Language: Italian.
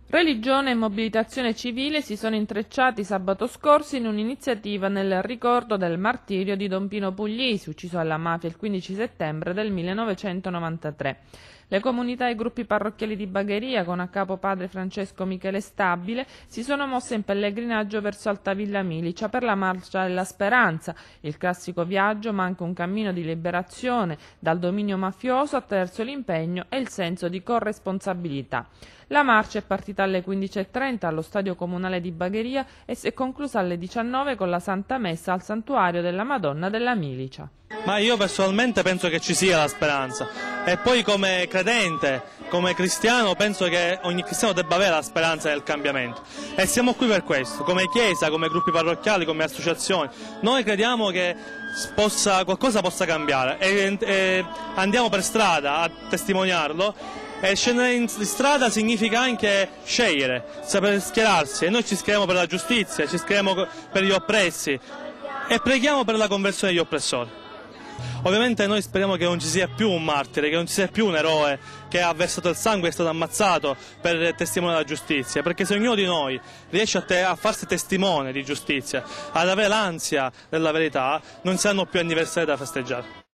Religione e mobilitazione civile si sono intrecciati sabato scorso in un'iniziativa nel ricordo del martirio di Don Pino Puglisi, ucciso alla mafia il 15 settembre del 1993. Le comunità e i gruppi parrocchiali di Bagheria, con a capo padre Francesco Michele Stabile, si sono mosse in pellegrinaggio verso Altavilla Milicia per la Marcia della Speranza, il classico viaggio ma anche un cammino di liberazione dal dominio mafioso attraverso l'impegno e il senso di corresponsabilità. La marcia è partita alle 15:30 allo stadio comunale di Bagheria e si è conclusa alle 19 con la Santa Messa al santuario della Madonna della Milicia. Ma io personalmente penso che ci sia la speranza e poi come credente, come cristiano, penso che ogni cristiano debba avere la speranza del cambiamento e siamo qui per questo, come chiesa, come gruppi parrocchiali, come associazioni. Noi crediamo che qualcosa possa cambiare e andiamo per strada a testimoniarlo. E scendere in strada significa anche scegliere, saper schierarsi, e noi ci schieriamo per la giustizia, ci schieriamo per gli oppressi e preghiamo per la conversione degli oppressori. Ovviamente noi speriamo che non ci sia più un martire, che non ci sia più un eroe che ha versato il sangue e è stato ammazzato per testimoniare la giustizia, perché se ognuno di noi riesce a farsi testimone di giustizia, ad avere l'ansia della verità, non saranno più anniversari da festeggiare.